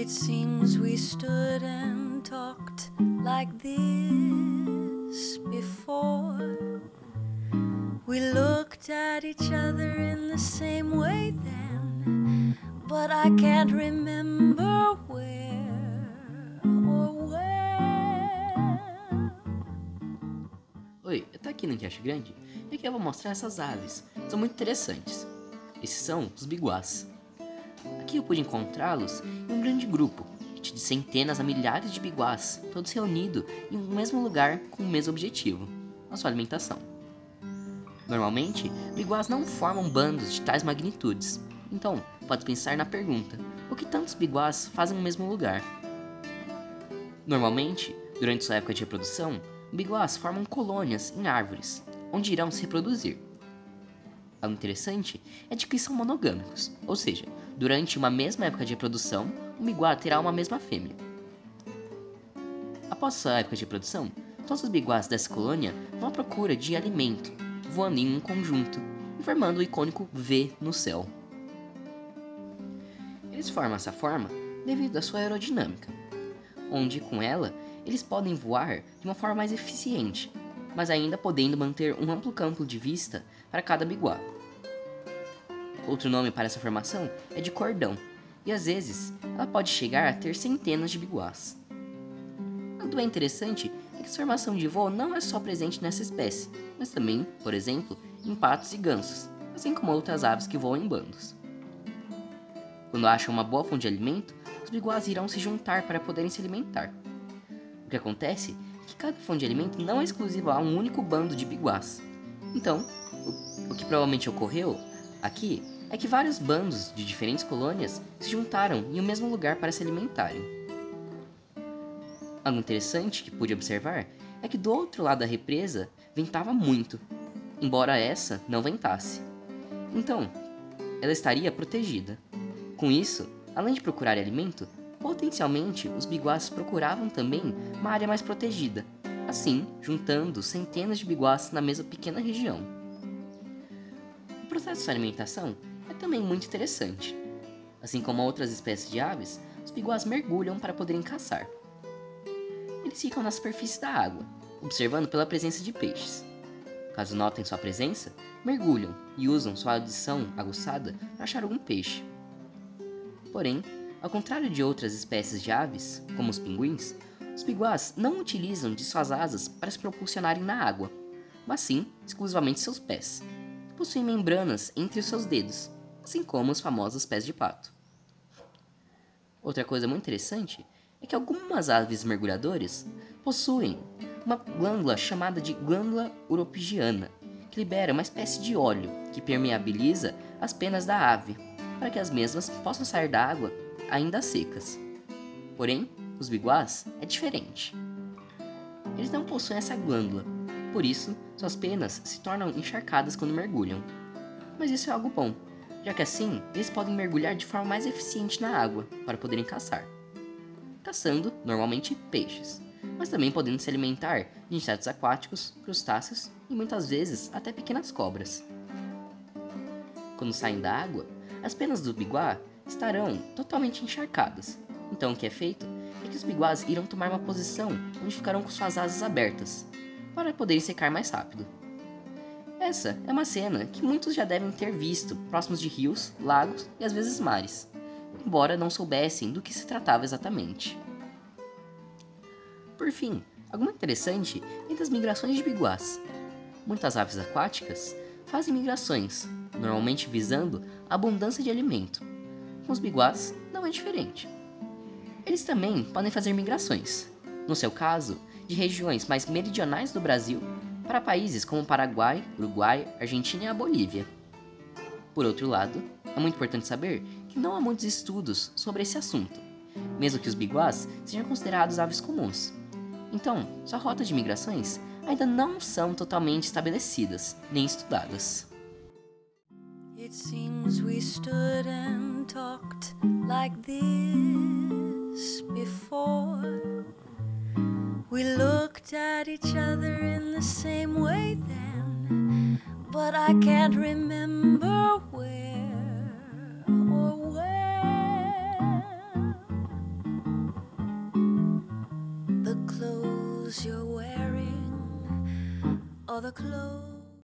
It seems we stood and talked like this before. We looked at each other in the same way then, but I can't remember where or when. Oi, eu tô aqui no Riacho Grande e aqui eu vou mostrar essas aves. São muito interessantes. Esses são os biguás. Aqui eu pude encontrá-los em um grande grupo, de centenas a milhares de biguás, todos reunidos em um mesmo lugar com o mesmo objetivo, a sua alimentação. Normalmente, biguás não formam bandos de tais magnitudes, então pode pensar na pergunta: o que tantos biguás fazem no mesmo lugar? Normalmente, durante sua época de reprodução, biguás formam colônias em árvores, onde irão se reproduzir. Algo interessante é de que são monogâmicos, ou seja, durante uma mesma época de reprodução, o biguá terá uma mesma fêmea. Após sua época de reprodução, todos os biguás dessa colônia vão à procura de alimento, voando em um conjunto e formando o icônico V no céu. Eles formam essa forma devido à sua aerodinâmica, onde com ela eles podem voar de uma forma mais eficiente, mas ainda podendo manter um amplo campo de vista para cada biguá. Outro nome para essa formação é de cordão, e às vezes ela pode chegar a ter centenas de biguás. Algo bem interessante é que essa formação de voo não é só presente nessa espécie, mas também, por exemplo, em patos e gansos, assim como outras aves que voam em bandos. Quando acham uma boa fonte de alimento, os biguás irão se juntar para poderem se alimentar. O que acontece é que cada fonte de alimento não é exclusiva a um único bando de biguás. Então, o que provavelmente ocorreu aqui é que vários bandos de diferentes colônias se juntaram em um mesmo lugar para se alimentarem. Algo interessante que pude observar é que do outro lado da represa ventava muito, embora essa não ventasse. Então, ela estaria protegida. Com isso, além de procurar alimento, potencialmente os biguás procuravam também uma área mais protegida, assim juntando centenas de biguás na mesma pequena região. O processo de alimentação é também muito interessante. Assim como outras espécies de aves, os biguás mergulham para poderem caçar. Eles ficam na superfície da água, observando pela presença de peixes. Caso notem sua presença, mergulham e usam sua audição aguçada para achar algum peixe. Porém, ao contrário de outras espécies de aves, como os pinguins, os biguás não utilizam de suas asas para se propulsionarem na água, mas sim exclusivamente seus pés. Possuem membranas entre os seus dedos, assim como os famosos pés de pato. Outra coisa muito interessante é que algumas aves mergulhadoras possuem uma glândula chamada de glândula uropigiana, que libera uma espécie de óleo que permeabiliza as penas da ave, para que as mesmas possam sair da água ainda secas. Porém, os biguás é diferente. Eles não possuem essa glândula, por isso suas penas se tornam encharcadas quando mergulham. Mas isso é algo bom, já que assim eles podem mergulhar de forma mais eficiente na água para poderem caçar. Caçando, normalmente, peixes, mas também podendo se alimentar de insetos aquáticos, crustáceos e muitas vezes até pequenas cobras. Quando saem da água, as penas do biguá estarão totalmente encharcadas. Então o que é feito é que os biguás irão tomar uma posição onde ficarão com suas asas abertas, para poderem secar mais rápido. Essa é uma cena que muitos já devem ter visto próximos de rios, lagos e às vezes mares, embora não soubessem do que se tratava exatamente. Por fim, algo muito interessante é das migrações de biguás. Muitas aves aquáticas fazem migrações, normalmente visando a abundância de alimento. Com os biguás não é diferente. Eles também podem fazer migrações, no seu caso, de regiões mais meridionais do Brasil para países como Paraguai, Uruguai, Argentina e a Bolívia. Por outro lado, é muito importante saber que não há muitos estudos sobre esse assunto, mesmo que os biguás sejam considerados aves comuns. Então, suas rotas de migrações ainda não são totalmente estabelecidas nem estudadas. It seems we stood and talked like this before. We looked at each other in the same way then, but I can't remember where or when. clothes you're wearing or the clothes